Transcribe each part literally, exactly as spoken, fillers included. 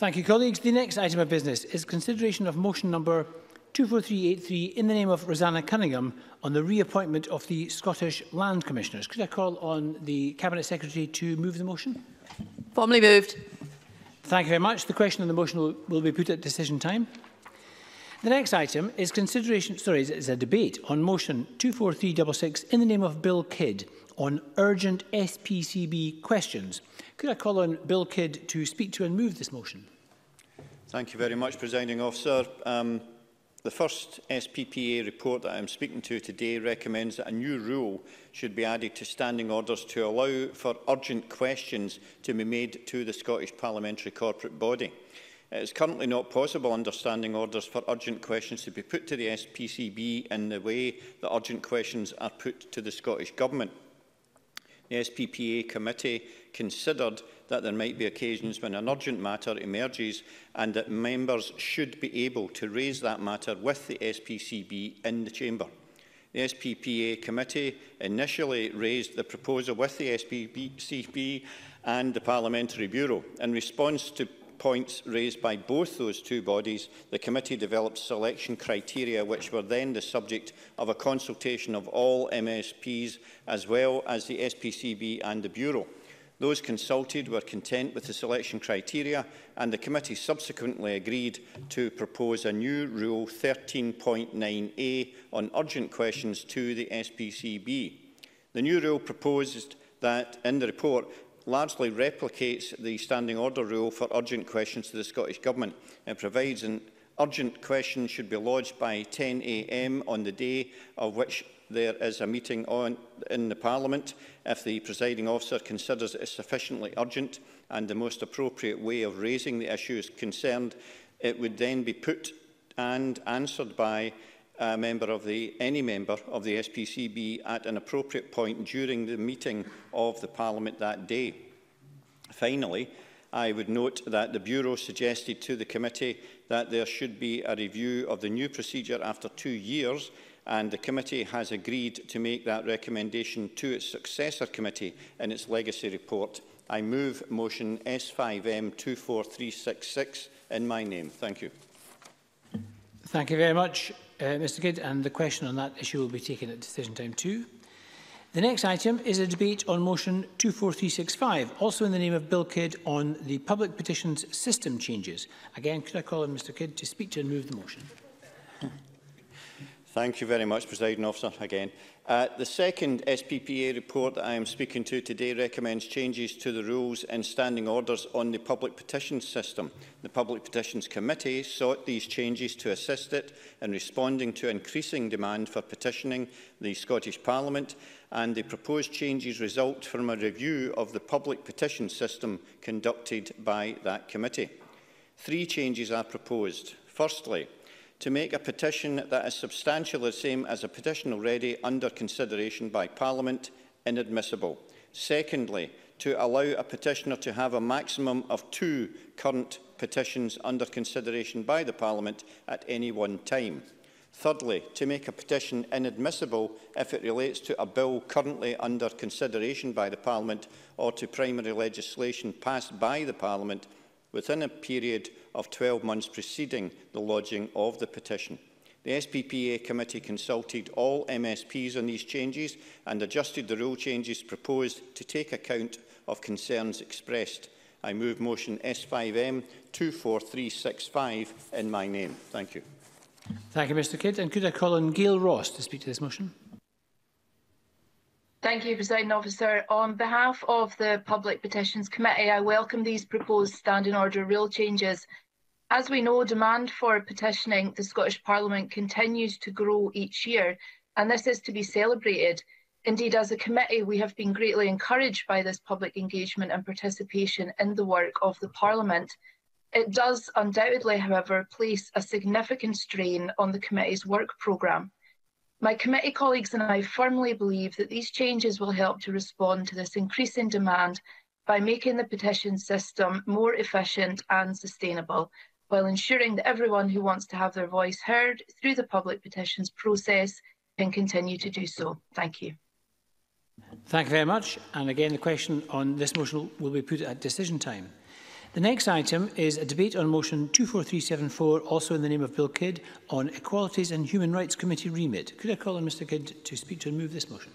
Thank you, colleagues. The next item of business is consideration of motion number two four three eight three in the name of Rosanna Cunningham on the reappointment of the Scottish Land Commissioners. Could I call on the Cabinet Secretary to move the motion? Formally moved. Thank you very much. The question on the motion will, will be put at decision time. The next item is consideration, sorry, is a debate on motion two four three six six in the name of Bill Kidd on urgent S P C B questions. Could I call on Bill Kidd to speak to and move this motion? Thank you very much, Presiding Officer. Um, the first S P P A report that I am speaking to today recommends that a new rule should be added to standing orders to allow for urgent questions to be made to the Scottish Parliamentary Corporate Body. It is currently not possible under standing orders for urgent questions to be put to the S P C B in the way that urgent questions are put to the Scottish Government. The S P P A committee considered that there might be occasions when an urgent matter emerges and that members should be able to raise that matter with the S P C B in the chamber. The S P P A committee initially raised the proposal with the S P C B and the Parliamentary Bureau. In response to points raised by both those two bodies, the committee developed selection criteria which were then the subject of a consultation of all M S Ps as well as the S P C B and the Bureau. Those consulted were content with the selection criteria, and the committee subsequently agreed to propose a new Rule thirteen point nine A on urgent questions to the S P C B. The new rule proposed that in the report largely replicates the Standing Order rule for urgent questions to the Scottish Government. It provides an urgent question should be lodged by ten A M on the day of which there is a meeting on, in the Parliament. If the presiding officer considers it sufficiently urgent and the most appropriate way of raising the issues concerned, it would then be put and answered by a member of the, any member of the S P C B at an appropriate point during the meeting of the Parliament that day. Finally, I would note that the Bureau suggested to the committee that there should be a review of the new procedure after two years, and the committee has agreed to make that recommendation to its successor committee in its legacy report. I move motion S five M two four three six six in my name. Thank you. Thank you very much, uh, Mr Kidd, and the question on that issue will be taken at decision time too. The next item is a debate on motion two four three six five, also in the name of Bill Kidd, on the public petitions system changes. Again, could I call on Mr Kidd to speak to and move the motion? Thank you very much, Presiding Officer, again. Uh, the second S P P A report that I am speaking to today recommends changes to the rules and standing orders on the public petitions system. The Public Petitions Committee sought these changes to assist it in responding to increasing demand for petitioning the Scottish Parliament, and the proposed changes result from a review of the public petition system conducted by that committee. Three changes are proposed. Firstly, to make a petition that is substantially the same as a petition already under consideration by Parliament inadmissible. Secondly, to allow a petitioner to have a maximum of two current petitions under consideration by the Parliament at any one time. Thirdly, to make a petition inadmissible if it relates to a bill currently under consideration by the Parliament or to primary legislation passed by the Parliament within a period of twelve months preceding the lodging of the petition. The S P P A committee consulted all M S Ps on these changes and adjusted the rule changes proposed to take account of concerns expressed. I move motion S five M two four three six five in my name. Thank you. Thank you, Mr Kidd. And could I call on Gail Ross to speak to this motion? Thank you, Presiding Officer. On behalf of the Public Petitions Committee, I welcome these proposed Standing Order rule changes. As we know, demand for petitioning the Scottish Parliament continues to grow each year, and this is to be celebrated. Indeed, as a committee, we have been greatly encouraged by this public engagement and participation in the work of the Parliament. It does undoubtedly, however, place a significant strain on the committee's work programme. My committee colleagues and I firmly believe that these changes will help to respond to this increasing demand by making the petition system more efficient and sustainable, while ensuring that everyone who wants to have their voice heard through the public petitions process can continue to do so. Thank you. Thank you very much. And again, the question on this motion will be put at decision time. The next item is a debate on motion two four three seven four, also in the name of Bill Kidd, on Equalities and Human Rights Committee remit. Could I call on Mr Kidd to speak to and move this motion?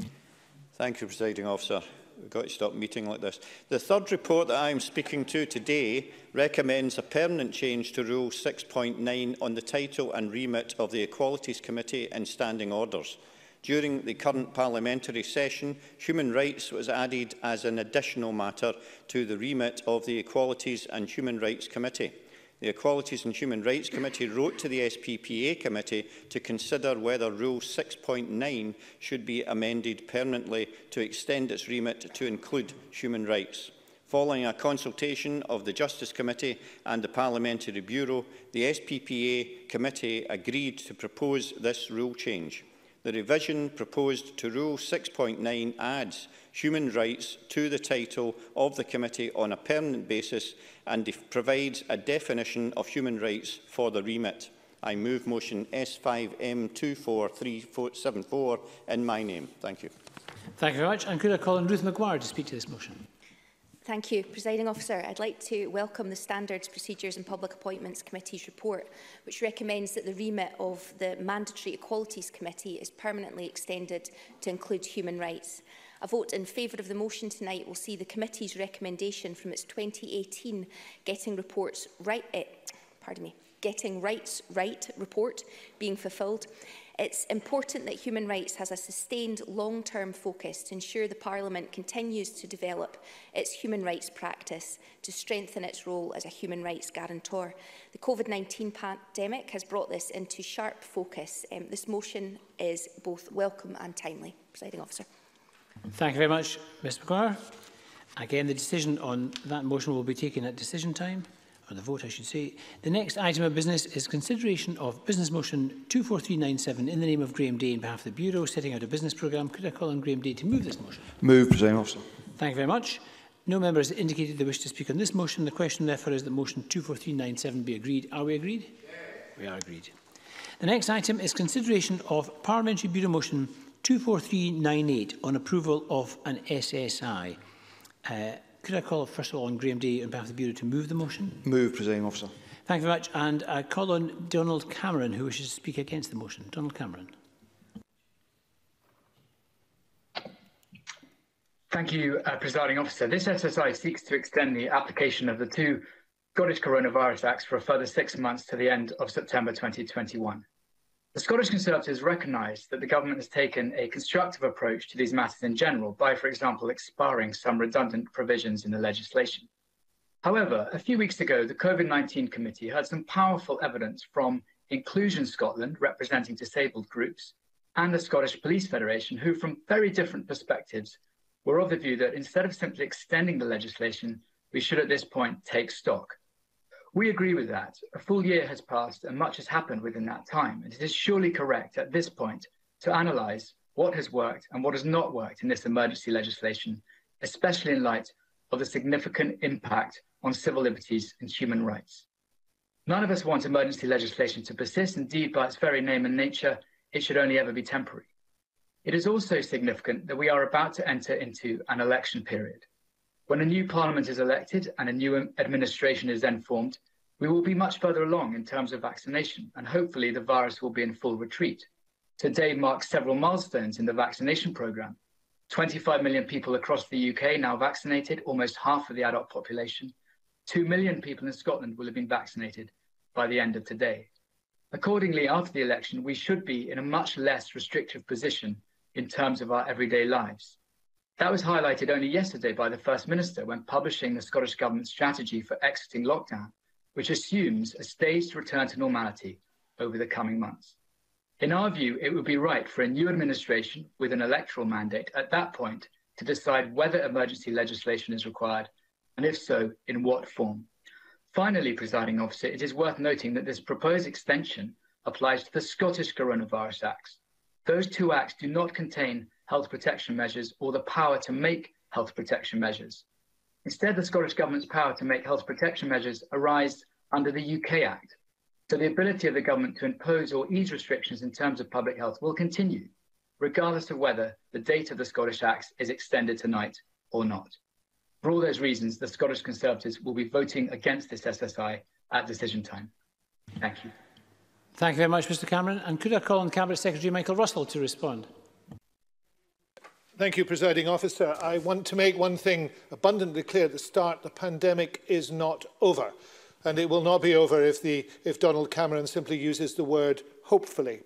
Thank you, Presiding Officer. We've got to stop meeting like this. The third report that I am speaking to today recommends a permanent change to Rule six point nine on the title and remit of the Equalities Committee and Standing Orders. During the current parliamentary session, human rights was added as an additional matter to the remit of the Equalities and Human Rights Committee. The Equalities and Human Rights Committee wrote to the S P P A Committee to consider whether Rule six point nine should be amended permanently to extend its remit to include human rights. Following a consultation of the Justice Committee and the Parliamentary Bureau, the S P P A Committee agreed to propose this rule change. The revision proposed to Rule six point nine adds human rights to the title of the committee on a permanent basis and provides a definition of human rights for the remit. I move motion S five M two four three seven four in my name. Thank you. Thank you very much. And could I call on Ruth Maguire to speak to this motion? Thank you, Presiding Officer. I'd like to welcome the Standards, Procedures and Public Appointments Committee's report, which recommends that the remit of the Mandatory Equalities Committee is permanently extended to include human rights. A vote in favour of the motion tonight will see the committee's recommendation from its twenty eighteen Getting Reports Right, eh, pardon me, Getting Rights Right report being fulfilled. It's important that human rights has a sustained long-term focus to ensure the Parliament continues to develop its human rights practice to strengthen its role as a human rights guarantor. The COVID nineteen pandemic has brought this into sharp focus. Um, this motion is both welcome and timely. Presiding Officer. Thank you very much, Miz Maguire. Again, the decision on that motion will be taken at decision time. Or the vote, I should say. The next item of business is consideration of business motion two four three nine seven in the name of Graham Day on behalf of the Bureau, setting out a business programme. Could I call on Graham Day to move this motion? Move, Presiding Officer. Thank you very much. No member has indicated they wish to speak on this motion. The question, therefore, is that motion two four three nine seven be agreed. Are we agreed? Yes. We are agreed. The next item is consideration of Parliamentary Bureau motion two four three nine eight on approval of an S S I. Uh, Could I call, first of all, on Graham Day on behalf of the Bureau to move the motion? Move, Presiding Officer. Thank you very much. And I call on Donald Cameron, who wishes to speak against the motion. Donald Cameron. Thank you, uh, Presiding Officer. This S S I seeks to extend the application of the two Scottish Coronavirus Acts for a further six months to the end of September twenty twenty-one. The Scottish Conservatives recognise that the government has taken a constructive approach to these matters in general by, for example, expiring some redundant provisions in the legislation. However, a few weeks ago, the COVID nineteen Committee heard some powerful evidence from Inclusion Scotland, representing disabled groups, and the Scottish Police Federation, who, from very different perspectives, were of the view that instead of simply extending the legislation, we should at this point take stock. We agree with that. A full year has passed and much has happened within that time. And it is surely correct at this point to analyse what has worked and what has not worked in this emergency legislation, especially in light of the significant impact on civil liberties and human rights. None of us want emergency legislation to persist. Indeed, by its very name and nature, it should only ever be temporary. It is also significant that we are about to enter into an election period. When a new parliament is elected and a new administration is then formed, we will be much further along in terms of vaccination, and hopefully the virus will be in full retreat. Today marks several milestones in the vaccination programme. twenty-five million people across the U K now vaccinated, almost half of the adult population. Two million people in Scotland will have been vaccinated by the end of today. Accordingly, after the election, we should be in a much less restrictive position in terms of our everyday lives. That was highlighted only yesterday by the First Minister when publishing the Scottish Government strategy for exiting lockdown, which assumes a staged return to normality over the coming months. In our view, it would be right for a new administration with an electoral mandate at that point to decide whether emergency legislation is required, and if so, in what form. Finally, Presiding Officer, it is worth noting that this proposed extension applies to the Scottish Coronavirus Acts. Those two acts do not contain health protection measures or the power to make health protection measures. Instead, the Scottish Government's power to make health protection measures arise under the U K Act. So the ability of the government to impose or ease restrictions in terms of public health will continue, regardless of whether the date of the Scottish Acts is extended tonight or not. For all those reasons, the Scottish Conservatives will be voting against this S S I at decision time. Thank you. Thank you very much, Mr Cameron. And could I call on Cabinet Secretary Michael Russell to respond? Thank you, Presiding Officer. I want to make one thing abundantly clear at the start. The pandemic is not over, and it will not be over if, the, if Donald Cameron simply uses the word hopefully.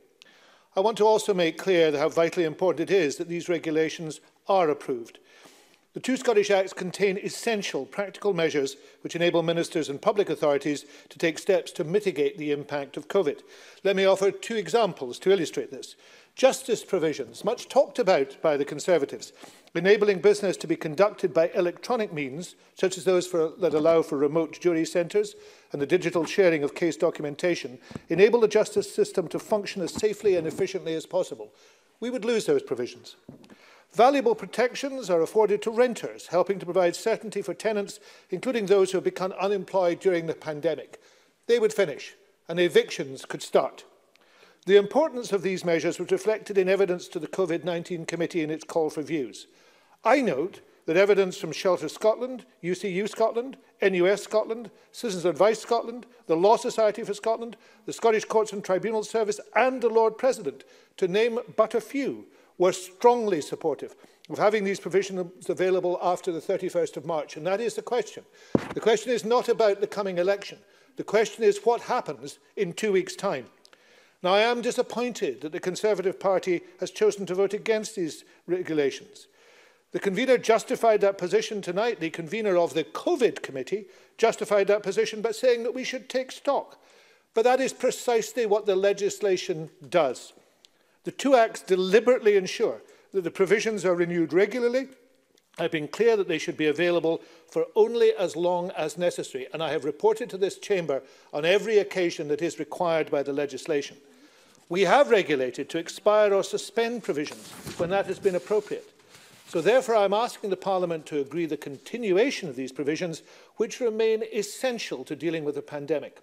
I want to also make clear how vitally important it is that these regulations are approved. The two Scottish Acts contain essential practical measures which enable ministers and public authorities to take steps to mitigate the impact of COVID. Let me offer two examples to illustrate this. Justice provisions, much talked about by the Conservatives, enabling business to be conducted by electronic means, such as those for, that allow for remote jury centres and the digital sharing of case documentation, enable the justice system to function as safely and efficiently as possible. We would lose those provisions. Valuable protections are afforded to renters, helping to provide certainty for tenants, including those who have become unemployed during the pandemic. They would finish, and evictions could start. The importance of these measures was reflected in evidence to the COVID nineteen Committee in its call for views. I note that evidence from Shelter Scotland, U C U Scotland, N U S Scotland, Citizens Advice Scotland, the Law Society for Scotland, the Scottish Courts and Tribunals Service and the Lord President, to name but a few, were strongly supportive of having these provisions available after the thirty-first of March. And that is the question. The question is not about the coming election. The question is what happens in two weeks' time. Now, I am disappointed that the Conservative Party has chosen to vote against these regulations. The convener justified that position tonight. The convener of the COVID committee justified that position by saying that we should take stock. But that is precisely what the legislation does. The two acts deliberately ensure that the provisions are renewed regularly. I've been clear that they should be available for only as long as necessary, and I have reported to this chamber on every occasion that is required by the legislation. We have regulated to expire or suspend provisions when that has been appropriate. So therefore, I'm asking the Parliament to agree the continuation of these provisions, which remain essential to dealing with the pandemic.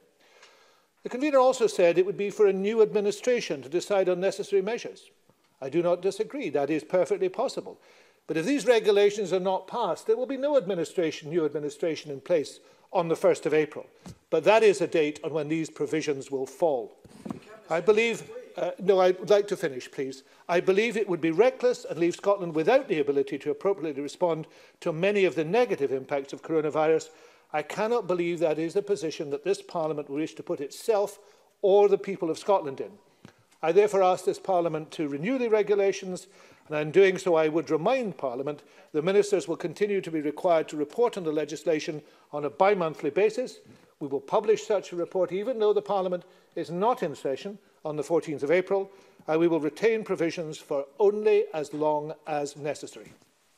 The convener also said it would be for a new administration to decide on necessary measures. I do not disagree. That is perfectly possible. But if these regulations are not passed, there will be no administration, new administration in place on the first of April. But that is a date on when these provisions will fall. I believe, uh, no, I would like to finish, please. I believe it would be reckless and leave Scotland without the ability to appropriately respond to many of the negative impacts of coronavirus. I cannot believe that is a position that this Parliament will wish to put itself or the people of Scotland in. I therefore ask this Parliament to renew the regulations, and in doing so I would remind Parliament the ministers will continue to be required to report on the legislation on a bi-monthly basis. We will publish such a report even though the Parliament is not in session on the fourteenth of April, and we will retain provisions for only as long as necessary.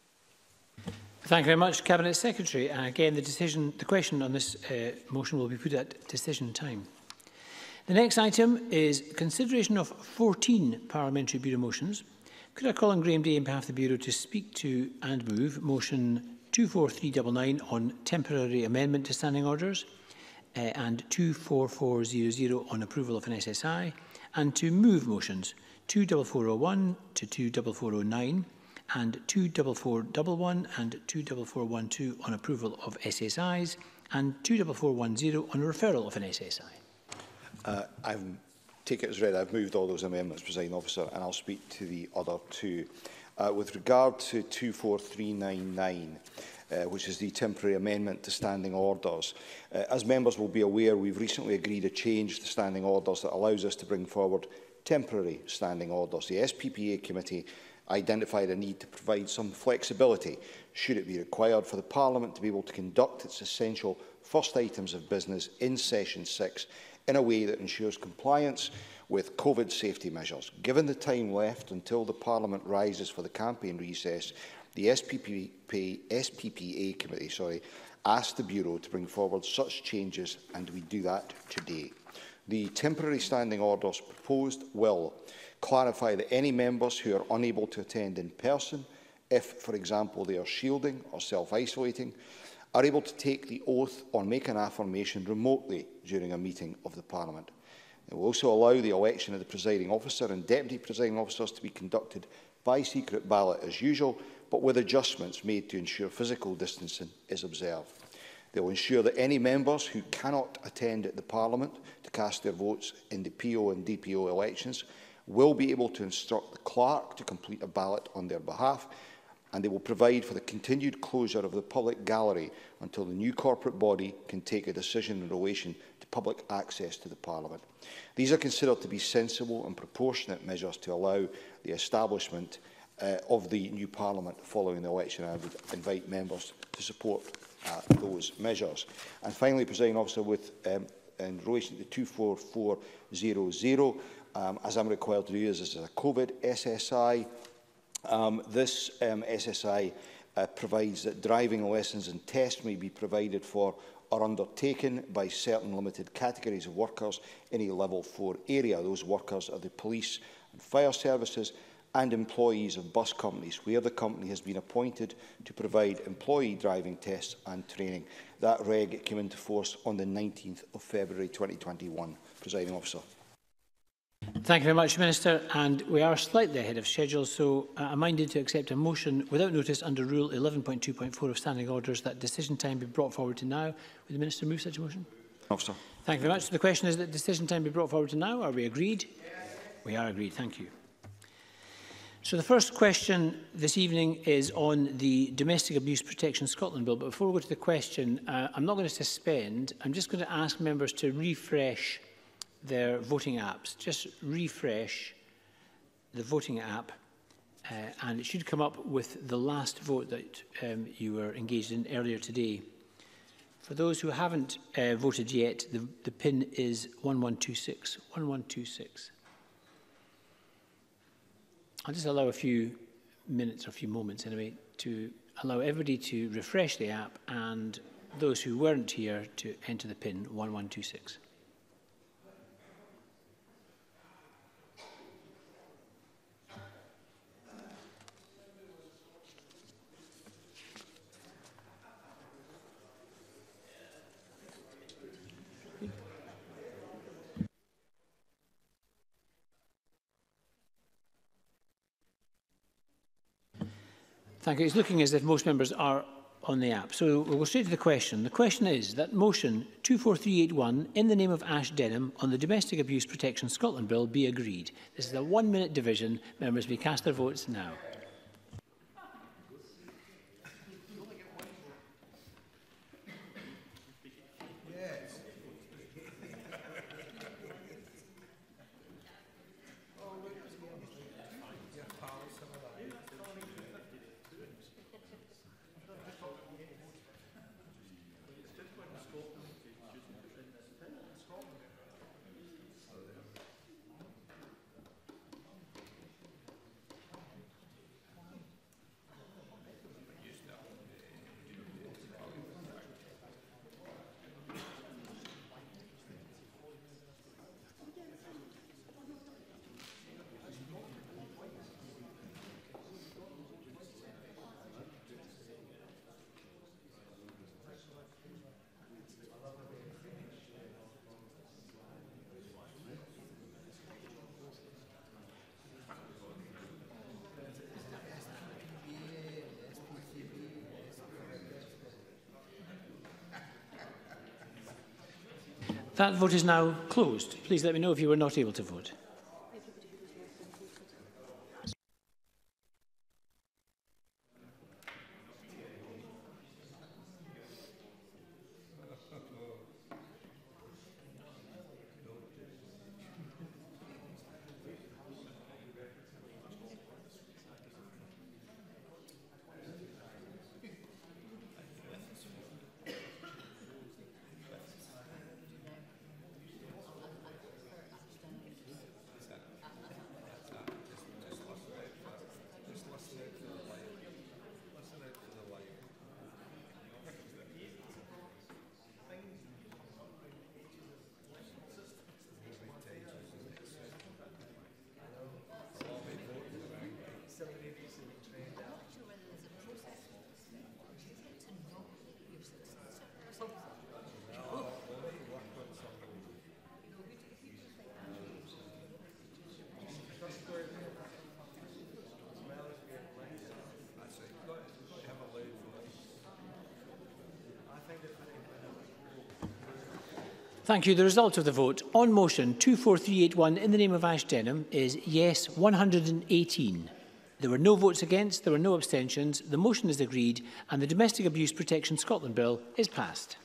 Thank you very much, Cabinet Secretary. Uh, again, the decision, the question on this uh, motion will be put at decision time. The next item is consideration of fourteen Parliamentary Bureau motions. Could I call on Graham Day on behalf of the Bureau to speak to and move motion two four three nine nine on temporary amendment to standing orders uh, and two four four zero zero on approval of an S S I, and to move motions two four four zero one to two four four zero nine and two four four one one and two four four one two on approval of S S Is and two four four one zero on referral of an S S I. Uh, I take it as read. I've moved all those amendments, Presiding Officer, and I'll speak to the other two. Uh, with regard to two four three nine nine, uh, which is the temporary amendment to standing orders, uh, as members will be aware, we've recently agreed a change to standing orders that allows us to bring forward temporary standing orders. The S P P A Committee identified a need to provide some flexibility, should it be required, for the Parliament to be able to conduct its essential first items of business in Session six in a way that ensures compliance with COVID safety measures. Given the time left until the Parliament rises for the campaign recess, the S P P A Committee sorry, asked the Bureau to bring forward such changes, and we do that today. The temporary standing orders proposed will clarify that any members who are unable to attend in person, if, for example, they are shielding or self-isolating, are able to take the oath or make an affirmation remotely during a meeting of the Parliament. It will also allow the election of the presiding officer and deputy presiding officers to be conducted by secret ballot as usual, but with adjustments made to ensure physical distancing is observed. They will ensure that any members who cannot attend the Parliament to cast their votes in the P O and D P O elections will be able to instruct the clerk to complete a ballot on their behalf, and they will provide for the continued closure of the public gallery until the new corporate body can take a decision in relation to public access to the Parliament. These are considered to be sensible and proportionate measures to allow the establishment uh, of the new Parliament following the election. I would invite members to support uh, those measures. And finally, Presiding Officer, with um, in relation to two four four zero zero, um, as I'm required to do, is this is a COVID S S I. Um, this um, S S I uh, provides that driving lessons and tests may be provided for or undertaken by certain limited categories of workers in a level four area. Those workers are the police and fire services and employees of bus companies, where the company has been appointed to provide employee driving tests and training. That reg came into force on the nineteenth of February twenty twenty-one. Presiding Officer. Thank you very much, Minister. And we are slightly ahead of schedule, so uh, I'm minded to accept a motion without notice under Rule eleven point two point four of Standing Orders that decision time be brought forward to now. Would the Minister move such a motion? Officer. Thank you very much. So the question is that decision time be brought forward to now. Are we agreed? Yes. We are agreed. Thank you. So the first question this evening is on the Domestic Abuse Protection Scotland Bill. But before we go to the question, uh, I'm not going to suspend. I'm just going to ask members to refresh their voting apps. Just refresh the voting app uh, and it should come up with the last vote that um, you were engaged in earlier today. For those who haven't uh, voted yet, the, the pin is one one two six. one one two six. I'll just allow a few minutes or a few moments anyway to allow everybody to refresh the app and those who weren't here to enter the pin one one two six. Thank you. It's looking as if most members are on the app. So we'll go straight to the question. The question is that motion two four three eight one in the name of Ash Denham on the Domestic Abuse Protection Scotland Bill be agreed. This is a one-minute division. Members may cast their votes now. That vote is now closed. Please let me know if you were not able to vote. Thank you. The result of the vote on motion two four three eight one in the name of Ash Denham is yes one hundred and eighteen. There were no votes against, there were no abstentions. The motion is agreed and the Domestic Abuse Protection Scotland Bill is passed.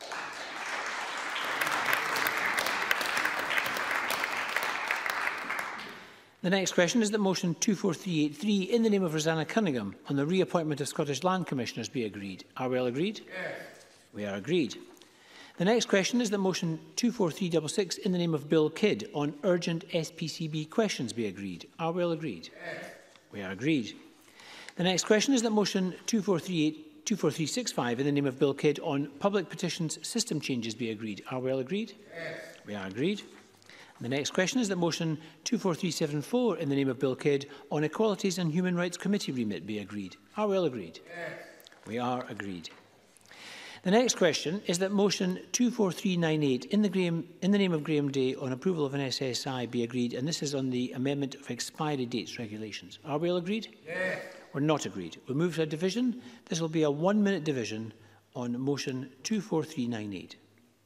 The next question is that motion two four three eight three in the name of Rosanna Cunningham on the reappointment of Scottish Land Commissioners be agreed. Are we all agreed? Yes. We are agreed. The next question is that motion two four three six six in the name of Bill Kidd on urgent S P C B questions be agreed. Are we all agreed? Yes. We are agreed. The next question is that motion two four three six five in the name of Bill Kidd on public petitions system changes be agreed. Are we all agreed? Yes. We are agreed. The next question is that motion two four three seven four in the name of Bill Kidd on Equalities and Human Rights Committee remit be agreed. Are we all agreed? Yes. We are agreed. The next question is that motion two four three nine eight in the, Graham, in the name of Graham Day on approval of an S S I be agreed, and this is on the amendment of expiry dates regulations. Are we all agreed? Yes. We're not agreed. We'll move to a division. This will be a one-minute division on motion two four three nine eight.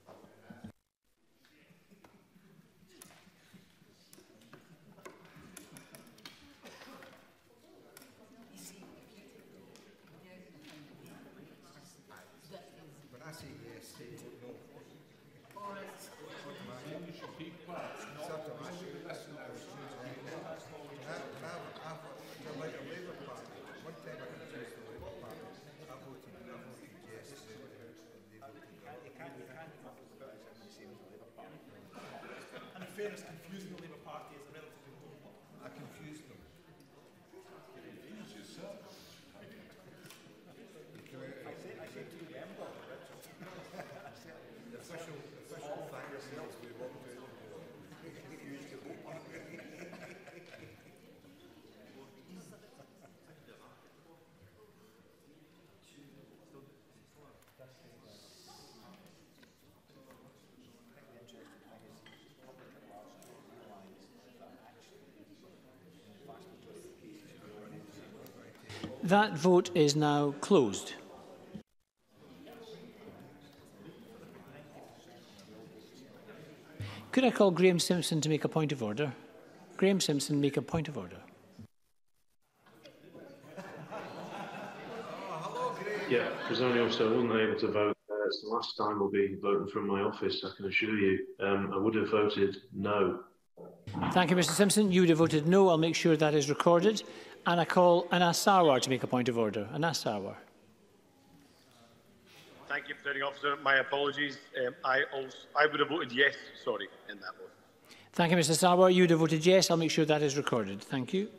That vote is now closed. Could I call Graham Simpson to make a point of order? Graham Simpson, make a point of order. Yeah, Presiding Officer, I wasn't able to vote. Uh, it's the last time I'll be voting from my office, I can assure you. Um, I would have voted no. Thank you, Mr Simpson. You would have voted no. I'll make sure that is recorded. And I call Anas Sarwar to make a point of order. Anas Sarwar. Thank you, Presiding Officer. My apologies. Um, I, also, I would have voted yes, sorry, in that vote. Thank you, Mr Sarwar. You would have voted yes. I'll make sure that is recorded. Thank you.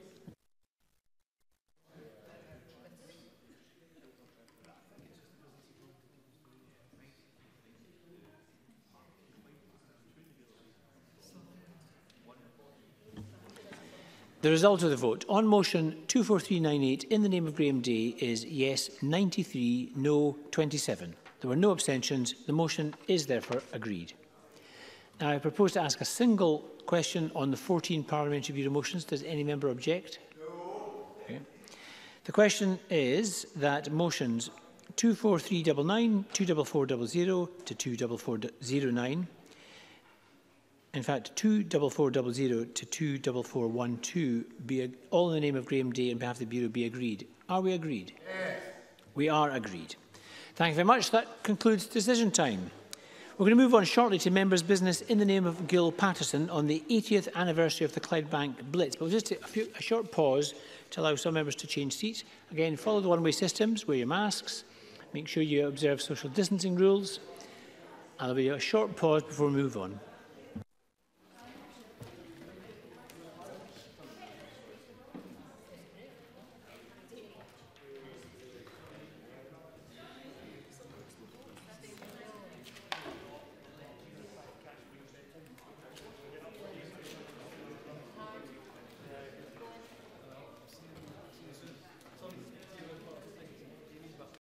The result of the vote on motion two four three nine eight in the name of Graham Day is yes ninety-three, no twenty-seven. There were no abstentions. The motion is therefore agreed. Now I propose to ask a single question on the fourteen parliamentary bureau motions. Does any member object? No. Okay. The question is that motions two four three nine nine, two four four zero zero to two four four zero nine, in fact, two four four zero zero to two four four one two, be all in the name of Graham Day on behalf of the Bureau, be agreed. Are we agreed? Yes. We are agreed. Thank you very much. That concludes decision time. We're going to move on shortly to members' business in the name of Gil Patterson on the eightieth anniversary of the Clydebank Blitz. But we'll just take a, few, a short pause to allow some members to change seats. Again, follow the one-way systems, wear your masks, make sure you observe social distancing rules. And there'll be a short pause before we move on.